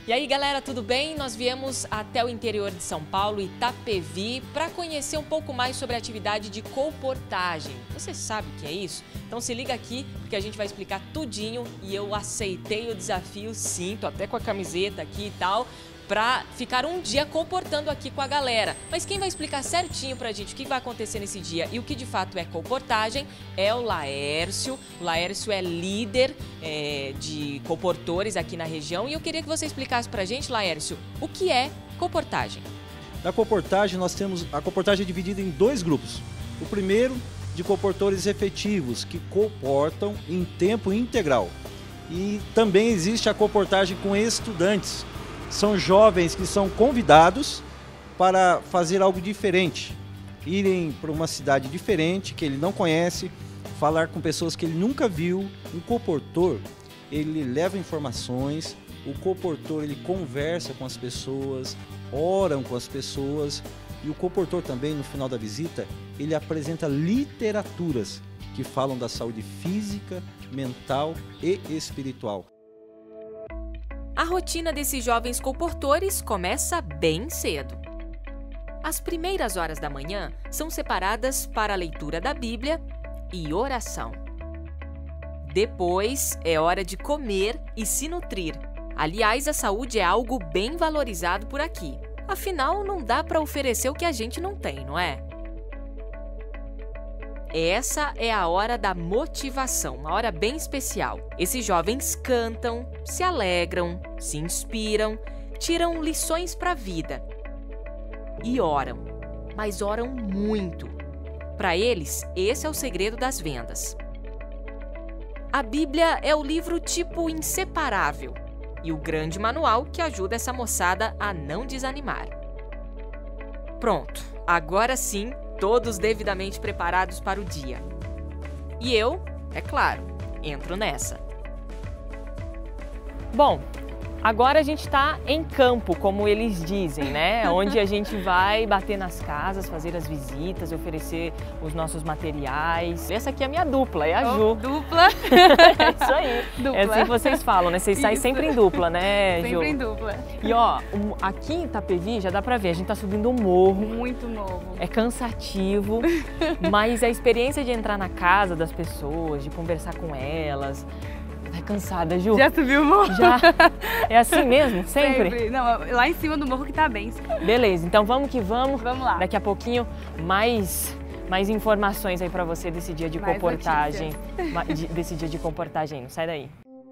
E aí, galera, tudo bem? Nós viemos até o interior de São Paulo, Itapevi, para conhecer um pouco mais sobre a atividade de colportagem. Você sabe o que é isso? Então se liga aqui, porque a gente vai explicar tudinho e eu aceitei o desafio, sim, tô até com a camiseta aqui e tal, para ficar um dia colportando aqui com a galera. Mas quem vai explicar certinho pra gente o que vai acontecer nesse dia e o que de fato é colportagem é o Laércio. O Laércio é líder de colportores aqui na região e eu queria que você explicasse pra gente, Laércio, o que é colportagem. Na colportagem, nós temos a colportagem dividida em dois grupos. O primeiro, de colportores efetivos, que colportam em tempo integral. E também existe a colportagem com estudantes. São jovens que são convidados para fazer algo diferente, irem para uma cidade diferente que ele não conhece, falar com pessoas que ele nunca viu. Um colportor, ele leva informações, o colportor ele conversa com as pessoas, oram com as pessoas e o colportor também no final da visita ele apresenta literaturas que falam da saúde física, mental e espiritual. A rotina desses jovens colportores começa bem cedo. As primeiras horas da manhã são separadas para a leitura da Bíblia e oração. Depois é hora de comer e se nutrir. Aliás, a saúde é algo bem valorizado por aqui. Afinal, não dá para oferecer o que a gente não tem, não é? Essa é a hora da motivação, uma hora bem especial. Esses jovens cantam, se alegram, se inspiram, tiram lições para a vida e oram, mas oram muito. Para eles, esse é o segredo das vendas. A Bíblia é o livro tipo inseparável e o grande manual que ajuda essa moçada a não desanimar. Pronto, agora sim, todos devidamente preparados para o dia. E eu, é claro, entro nessa. Bom, agora a gente está em campo, como eles dizem, né? Onde a gente vai bater nas casas, fazer as visitas, oferecer os nossos materiais. Essa aqui é a minha dupla, é a Ju. Dupla? É isso aí. Dupla. É assim que vocês falam, né? Vocês saem sempre em dupla, né, Ju? Sempre em dupla. E ó, aqui em Itapevi já dá pra ver, a gente tá subindo um morro. Muito novo. É cansativo, mas a experiência de entrar na casa das pessoas, de conversar com elas... Tá cansada, Ju? Já subiu o morro? Já. É assim mesmo? Sempre? Sempre. Não, lá em cima do morro que tá bem. Beleza, então vamos que vamos. Vamos lá. Daqui a pouquinho, mais informações aí pra você desse dia de comportagem. Desse dia de comportagem. Não sai daí.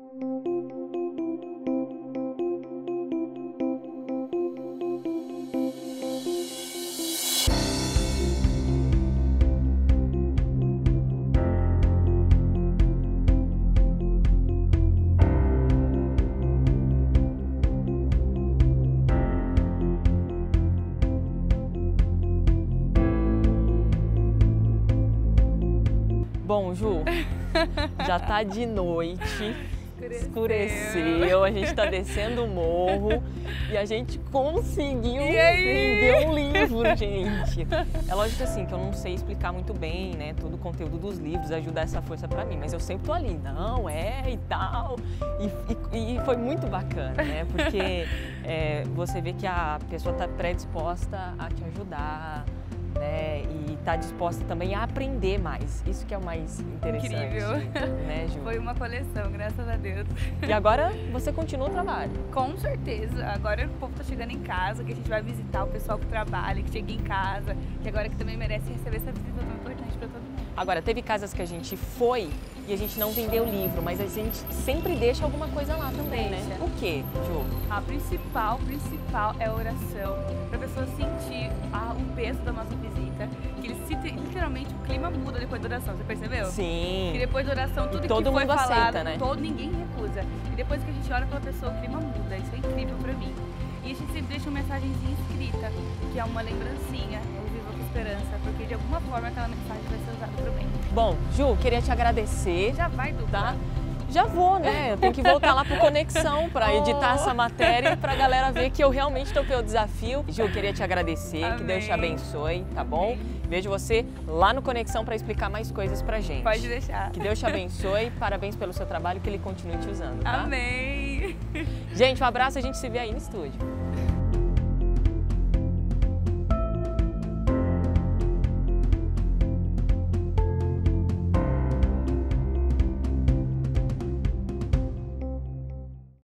Bom, Ju, já tá de noite, escureceu, a gente tá descendo o morro e a gente conseguiu vender um livro, gente. É lógico assim que eu não sei explicar muito bem, né, todo o conteúdo dos livros, ajudar essa força pra mim, mas eu sempre tô ali, não, e tal. E foi muito bacana, né, porque você vê que a pessoa tá predisposta a te ajudar, né, e está disposta também a aprender mais. Isso que é o mais interessante. Incrível. Né, Ju? Foi uma coleção, graças a Deus. E agora você continua o trabalho? Com certeza. Agora o povo tá chegando em casa, que a gente vai visitar o pessoal que trabalha, que chega em casa, que agora que também merece receber essa visita tão importante para todo mundo. Agora, teve casas que a gente foi e a gente não vendeu o livro, mas a gente sempre deixa alguma coisa lá também, né? O quê, Ju? A principal é a oração, para a pessoa sentir o peso da nossa visita, que literalmente o clima muda depois da oração, você percebeu? Sim. Que depois da oração, tudo que foi mundo falado, aceita, né? Ninguém recusa. E depois que a gente ora pela pessoa, o clima muda, isso é incrível pra mim. E a gente sempre deixa uma mensagenzinha escrita, que é uma lembrancinha, eu vivo com esperança, porque de alguma forma aquela mensagem vai ser usada pro bem. Bom, Ju, queria te agradecer. Já vai, Duda? Tá? Já vou, né? Eu tenho que voltar lá pro Conexão para editar essa matéria pra galera ver que eu realmente topei o desafio. Ju, eu queria te agradecer, Amém. que Deus te abençoe, tá bom? Vejo você lá no Conexão para explicar mais coisas pra gente. Pode deixar. Que Deus te abençoe, parabéns pelo seu trabalho, que Ele continue te usando, tá? Amém! Gente, um abraço, a gente se vê aí no estúdio.